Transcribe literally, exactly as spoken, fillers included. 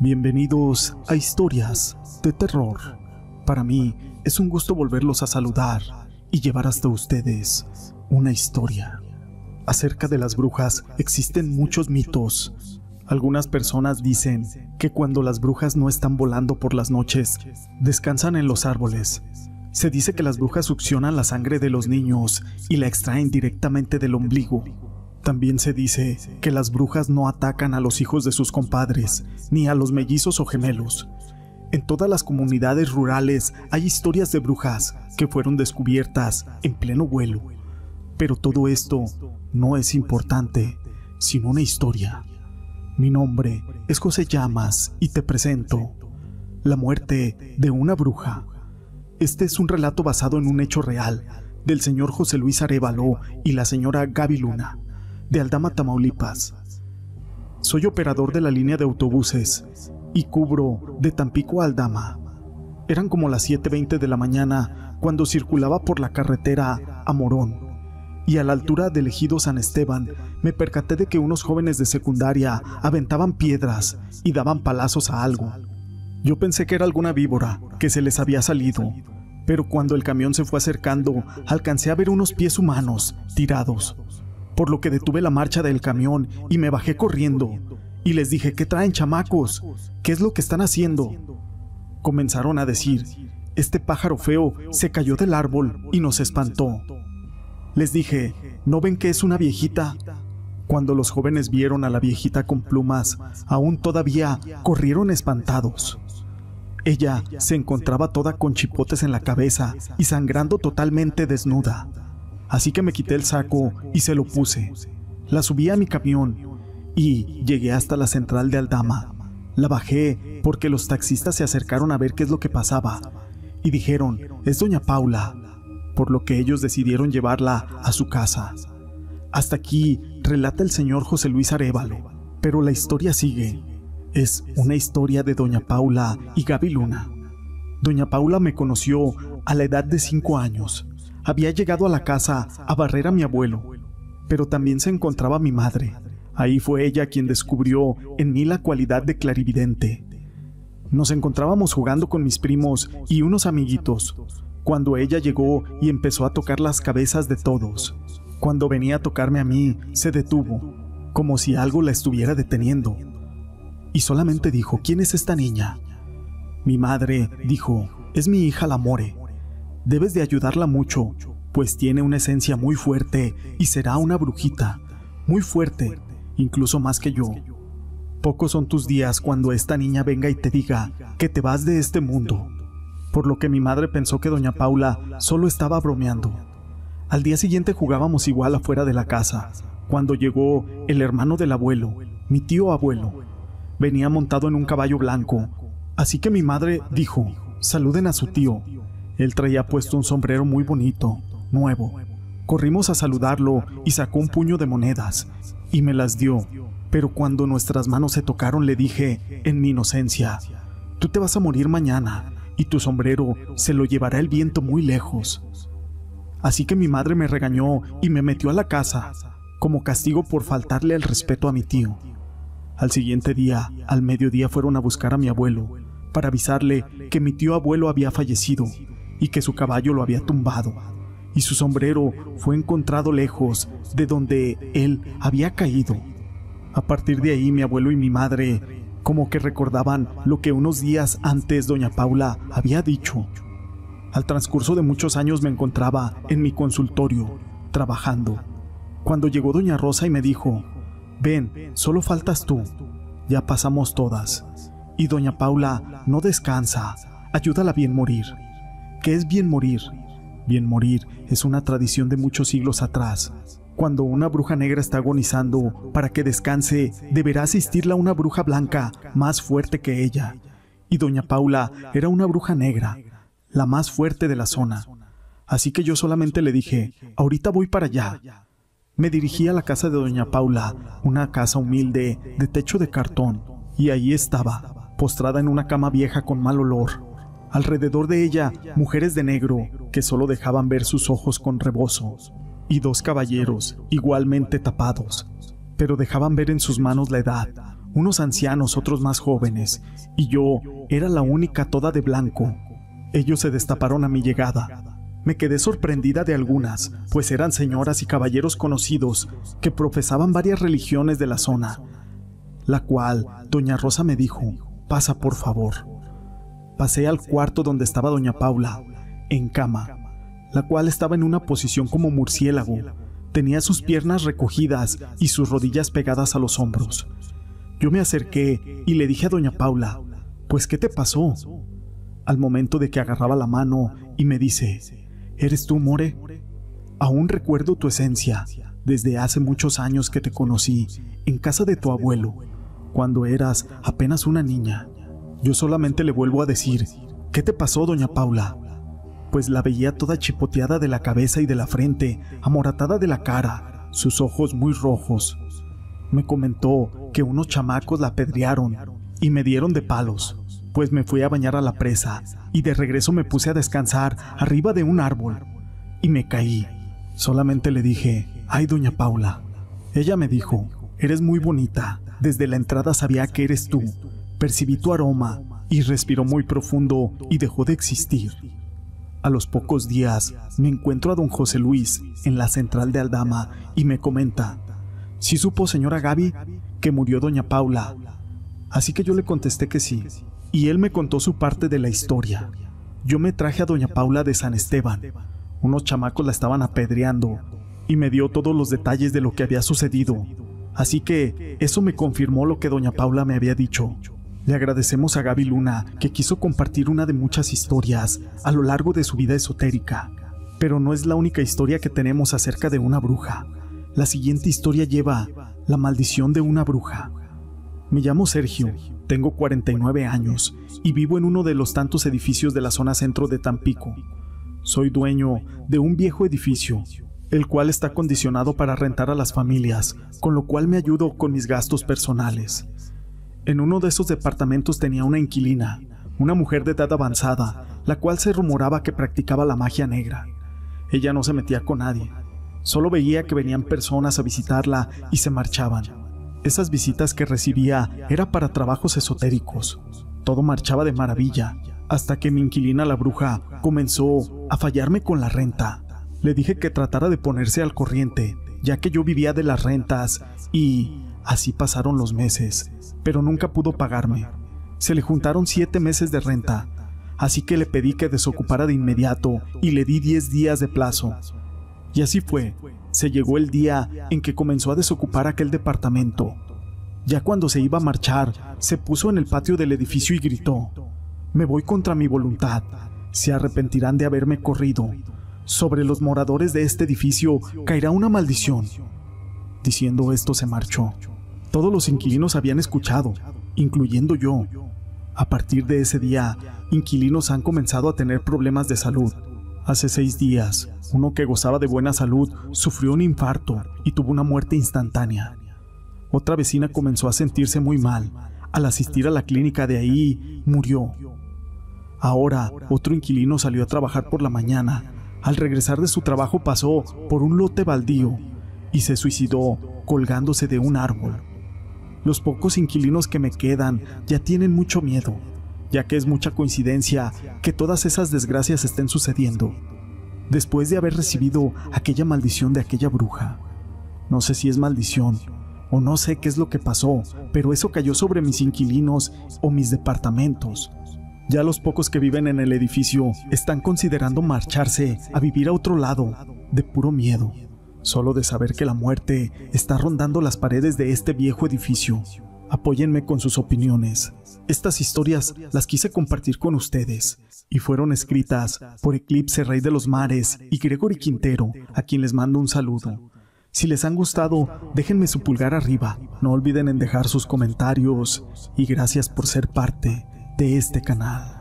Bienvenidos a Historias de Terror. Para mí es un gusto volverlos a saludar y llevar hasta ustedes una historia. Acerca de las brujas existen muchos mitos. Algunas personas dicen que cuando las brujas no están volando por las noches, descansan en los árboles. Se dice que las brujas succionan la sangre de los niños y la extraen directamente del ombligo. También se dice que las brujas no atacan a los hijos de sus compadres, ni a los mellizos o gemelos. En todas las comunidades rurales hay historias de brujas que fueron descubiertas en pleno vuelo. Pero todo esto no es importante, sino una historia. Mi nombre es José Llamas y te presento La muerte de una bruja. Este es un relato basado en un hecho real del señor José Luis Arévalo y la señora Gaby Luna, de Aldama, Tamaulipas. Soy operador de la línea de autobuses y cubro de Tampico a Aldama. Eran como las siete veinte de la mañana cuando circulaba por la carretera a Morón, y a la altura del ejido San Esteban me percaté de que unos jóvenes de secundaria aventaban piedras y daban palazos a algo. Yo pensé que era alguna víbora que se les había salido, pero cuando el camión se fue acercando alcancé a ver unos pies humanos tirados, por lo que detuve la marcha del camión y me bajé corriendo, y les dije: ¿qué traen, chamacos? ¿Qué es lo que están haciendo? Comenzaron a decir: este pájaro feo se cayó del árbol y nos espantó. Les dije: ¿no ven que es una viejita? Cuando los jóvenes vieron a la viejita con plumas, aún todavía corrieron espantados. Ella se encontraba toda con chipotes en la cabeza y sangrando totalmente desnuda. Así que me quité el saco y se lo puse. La subí a mi camión y llegué hasta la central de Aldama. La bajé porque los taxistas se acercaron a ver qué es lo que pasaba y dijeron: es doña Paula, por lo que ellos decidieron llevarla a su casa. Hasta aquí relata el señor José Luis Arévalo, pero la historia sigue. Es una historia de doña Paula y Gaby Luna. Doña Paula me conoció a la edad de cinco años. Había llegado a la casa a barrer a mi abuelo, pero también se encontraba mi madre. Ahí fue ella quien descubrió en mí la cualidad de clarividente. Nos encontrábamos jugando con mis primos y unos amiguitos, cuando ella llegó y empezó a tocar las cabezas de todos. Cuando venía a tocarme a mí, se detuvo, como si algo la estuviera deteniendo, y solamente dijo: ¿quién es esta niña? Mi madre dijo: es mi hija la More. Debes de ayudarla mucho, pues tiene una esencia muy fuerte y será una brujita, muy fuerte, incluso más que yo. Pocos son tus días cuando esta niña venga y te diga que te vas de este mundo. Por lo que mi madre pensó que doña Paula solo estaba bromeando. Al día siguiente jugábamos igual afuera de la casa, cuando llegó el hermano del abuelo, mi tío abuelo. Venía montado en un caballo blanco, así que mi madre dijo: saluden a su tío. Él traía puesto un sombrero muy bonito, nuevo. Corrimos a saludarlo y sacó un puño de monedas y me las dio, pero cuando nuestras manos se tocaron le dije, en mi inocencia: tú te vas a morir mañana y tu sombrero se lo llevará el viento muy lejos. Así que mi madre me regañó y me metió a la casa, como castigo por faltarle el respeto a mi tío. Al siguiente día, al mediodía, fueron a buscar a mi abuelo para avisarle que mi tío abuelo había fallecido y que su caballo lo había tumbado, y su sombrero fue encontrado lejos de donde él había caído. A partir de ahí mi abuelo y mi madre como que recordaban lo que unos días antes doña Paula había dicho. Al transcurso de muchos años me encontraba en mi consultorio, trabajando, cuando llegó doña Rosa y me dijo: ven, solo faltas tú, ya pasamos todas, y doña Paula no descansa, ayúdala a bien morir. ¿Qué es bien morir? Bien morir es una tradición de muchos siglos atrás. Cuando una bruja negra está agonizando, para que descanse, deberá asistirla una bruja blanca más fuerte que ella. Y doña Paula era una bruja negra, la más fuerte de la zona. Así que yo solamente le dije: ahorita voy para allá. Me dirigí a la casa de doña Paula, una casa humilde de techo de cartón, y allí estaba, postrada en una cama vieja con mal olor. Alrededor de ella, mujeres de negro que solo dejaban ver sus ojos con rebozo, y dos caballeros igualmente tapados, pero dejaban ver en sus manos la edad, unos ancianos, otros más jóvenes, y yo era la única toda de blanco. Ellos se destaparon a mi llegada. Me quedé sorprendida de algunas, pues eran señoras y caballeros conocidos que profesaban varias religiones de la zona, la cual doña Rosa me dijo: «Pasa, por favor». Pasé al cuarto donde estaba doña Paula, en cama, la cual estaba en una posición como murciélago. Tenía sus piernas recogidas y sus rodillas pegadas a los hombros. Yo me acerqué y le dije a doña Paula: «Pues, ¿qué te pasó?». Al momento de que agarraba la mano y me dice: «¿Eres tú, More? Aún recuerdo tu esencia, desde hace muchos años que te conocí, en casa de tu abuelo, cuando eras apenas una niña». Yo solamente le vuelvo a decir: «¿Qué te pasó, doña Paula?». Pues la veía toda chipoteada de la cabeza y de la frente, amoratada de la cara, sus ojos muy rojos. Me comentó que unos chamacos la apedrearon y me dieron de palos, pues me fui a bañar a la presa y de regreso me puse a descansar arriba de un árbol y me caí. Solamente le dije: «Ay, doña Paula». Ella me dijo: «Eres muy bonita, desde la entrada sabía que eres tú, percibí tu aroma», y respiró muy profundo y dejó de existir. A los pocos días me encuentro a don José Luis en la central de Aldama y me comenta: «¿Sí supo, señora Gaby, que murió doña Paula?». Así que yo le contesté que sí, y él me contó su parte de la historia. Yo me traje a doña Paula de San Esteban. Unos chamacos la estaban apedreando y me dio todos los detalles de lo que había sucedido. Así que eso me confirmó lo que doña Paula me había dicho. Le agradecemos a Gaby Luna que quiso compartir una de muchas historias a lo largo de su vida esotérica. Pero no es la única historia que tenemos acerca de una bruja. La siguiente historia lleva la maldición de una bruja. Me llamo Sergio, tengo cuarenta y nueve años y vivo en uno de los tantos edificios de la zona centro de Tampico. Soy dueño de un viejo edificio, el cual está acondicionado para rentar a las familias, con lo cual me ayudo con mis gastos personales. En uno de esos departamentos tenía una inquilina, una mujer de edad avanzada, la cual se rumoraba que practicaba la magia negra. Ella no se metía con nadie, solo veía que venían personas a visitarla y se marchaban. Esas visitas que recibía era para trabajos esotéricos. Todo marchaba de maravilla, hasta que mi inquilina la bruja comenzó a fallarme con la renta. Le dije que tratara de ponerse al corriente, ya que yo vivía de las rentas, y así pasaron los meses, pero nunca pudo pagarme. Se le juntaron siete meses de renta, así que le pedí que desocupara de inmediato y le di diez días de plazo. Y así fue. Se llegó el día en que comenzó a desocupar aquel departamento. Ya cuando se iba a marchar, se puso en el patio del edificio y gritó: «Me voy contra mi voluntad. Se arrepentirán de haberme corrido. Sobre los moradores de este edificio caerá una maldición». Diciendo esto se marchó. Todos los inquilinos habían escuchado, incluyendo yo. A partir de ese día, inquilinos han comenzado a tener problemas de salud. Hace seis días, uno que gozaba de buena salud sufrió un infarto y tuvo una muerte instantánea. Otra vecina comenzó a sentirse muy mal. Al asistir a la clínica de ahí, murió. Ahora, otro inquilino salió a trabajar por la mañana. Al regresar de su trabajo pasó por un lote baldío y se suicidó colgándose de un árbol. Los pocos inquilinos que me quedan ya tienen mucho miedo, ya que es mucha coincidencia que todas esas desgracias estén sucediendo después de haber recibido aquella maldición de aquella bruja. No sé si es maldición o no sé qué es lo que pasó, pero eso cayó sobre mis inquilinos o mis departamentos. Ya los pocos que viven en el edificio están considerando marcharse a vivir a otro lado, de puro miedo, solo de saber que la muerte está rondando las paredes de este viejo edificio. Apóyenme con sus opiniones. Estas historias las quise compartir con ustedes y fueron escritas por Eclipse Rey de los Mares y Gregory Quintero, a quien les mando un saludo. Si les han gustado, déjenme su pulgar arriba. No olviden en dejar sus comentarios y gracias por ser parte de este canal.